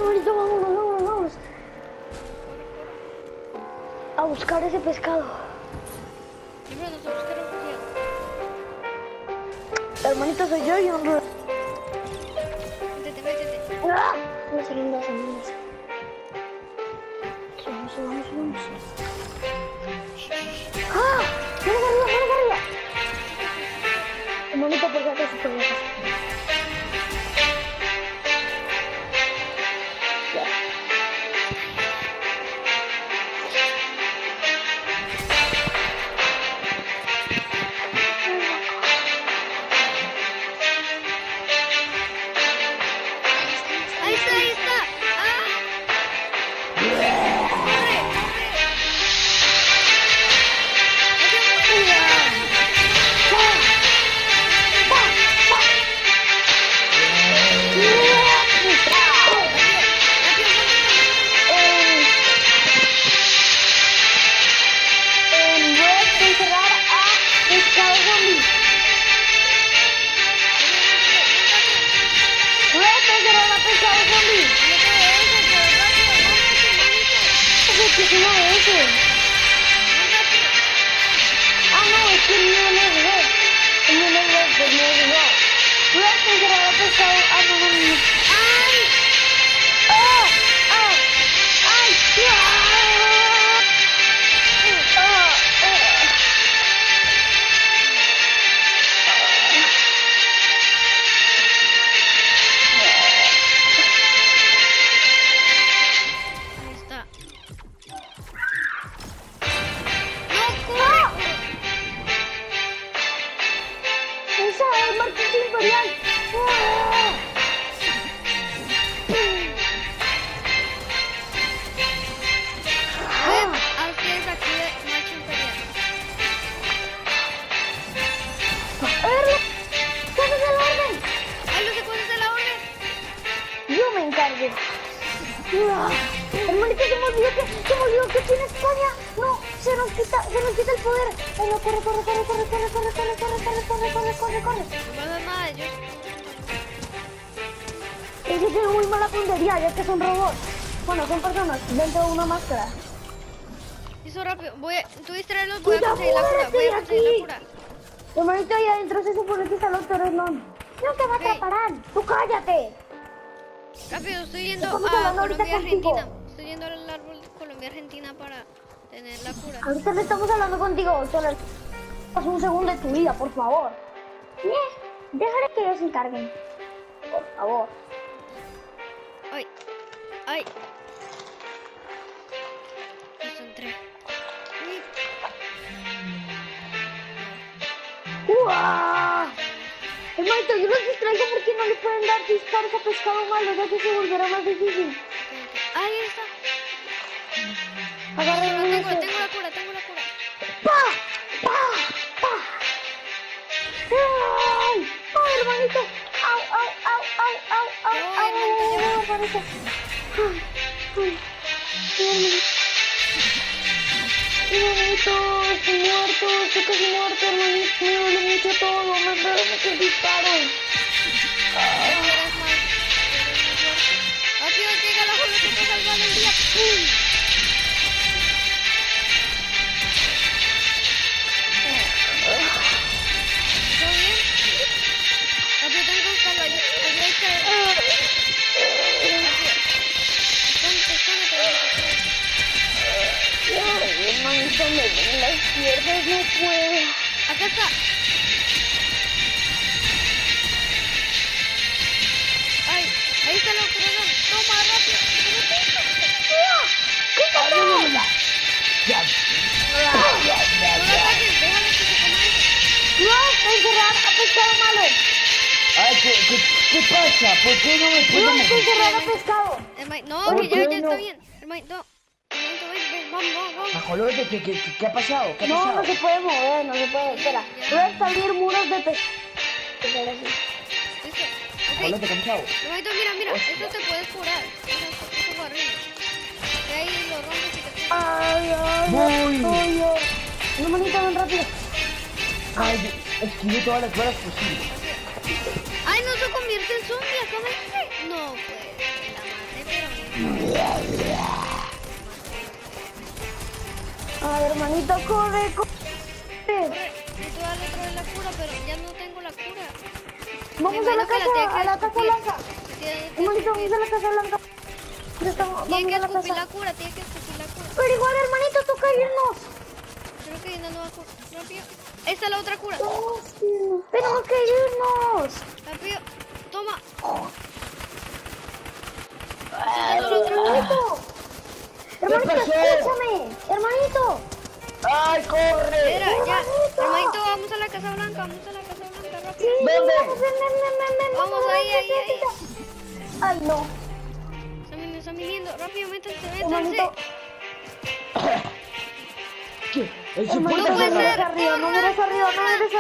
hermanito, vámonos. A buscar ese pescado. Primero nos vamos a buscar un Hermanito, soy yo y no me... Métete. ¡Ah! No se linda. Vamos. ¡Ah! ¡Manos arriba! Hermanito, por si acaso, por si acaso. Ahí está. ¿Qué es uno de esos? Ah, no, es que el mío no es red. El mío no es red, el mío es red. Red te cerrará pescado. Ah, no. ¡Ay! ¡Ah! ¡Ay! Ahí está. ¡Esa es martillo imperial! Haz que desactive marcha imperial. ¿Cuál es el orden? Ay, no sé cuál es la orden. Yo me encargo. Hermanito, se me olvidó que tiene España. No, se nos quita el poder. Ay, no, corre. No pasa nada, yo. Es que tiene muy mala puntería, ya que son robots. Bueno, son personas dentro de una máscara. Eso rápido. Tú distraerlos, voy a ¡Cuidado, conseguir la cura. Voy a conseguir la cura. Hermanito, ahí adentro se supone que está el doctor Slon. No te va a atraparán. ¡Tú cállate! Rápido, estoy yendo Estamos a hablando ahorita Colombia-Argentina. Estoy yendo al árbol Colombia-Argentina para tener la cura. Ahorita le estamos hablando contigo, solo un segundo de tu vida, por favor. Déjale que ellos se encarguen. Por favor. Ay. Listo, entré. ¡Uah! Hermanito, yo los distraigo porque no le pueden dar disparos a pescado malo, ya que se volverá más difícil. Ahí está. Agarren Tengo ese. la cura. ¡Pa! ¡Ay! ¡Ay, hermanito! ¡Au! Hermanito. Hermanito, estoy casi muerto, hermanito. Me duele mucho todo, me duele muchos disparos. Rápido, llega la joven que te salva el día. ¿Todo bien? Rápido, tengo que buscarlo. Allí hay que... Ay, hermanito, me duelen las piernas, no puedo. Acá está. Ahí está el corazón. Toma, rápido. ¿Qué pasó? No lo ataques, déjalo que se coma eso. No, encerrar a pescado malo. Ay, ¿qué pasa? ¿Por qué no me puedo No, mover? encerrar a pescado. No, que ya qué está no? bien. Hermanito, ven, vamos. Ajolote, ¿qué ha pasado? ¿Qué ha No, pasado? no se puede mover, no se puede. Espera, voy a establecer muros de pescado. Listo. Ajolote, ¿qué ha pasado? Hermanito, mira, esto te puedes curar. Eso fue horrible. Y ahí lo rompes y te curas. Ay. No, manita, ven rápido. Ay, esquivé todas las balas posibles. Ay, no se convierte en zombie, acá me... No, pues, la madre, pero Ay, hermanito, corre, corre. Necesito darle otra vez la cura, pero ya no tengo la cura. Vamos Me a la imagino que casa, a la casa blanca. Tiene que Hermanito, escupir. vamos a la casa blanca. Ya estamos, Tiene vamos que a la escupir la casa. cura, tiene que escupir la cura. Pero igual, hermanito, toca irnos. Creo que Dina no va a curar. Rápido. Esta es la otra cura. Tenemos que irnos. Rápido. Toma. Hermanito. Hermanito, pasó? escúchame. Hermanito. ¡Ay, corre! Mira, ya. Hermanito. Hermanito, vamos a la casa blanca. Vamos a la casa blanca, rápido. ¿Dónde? Vamos, ahí. Ay, no. Están viniendo. Rápido, métanse. Hermanito. ¿Qué? ¡El Hermanito, supuesto no puede mires ser. arriba, no mires arriba, no mires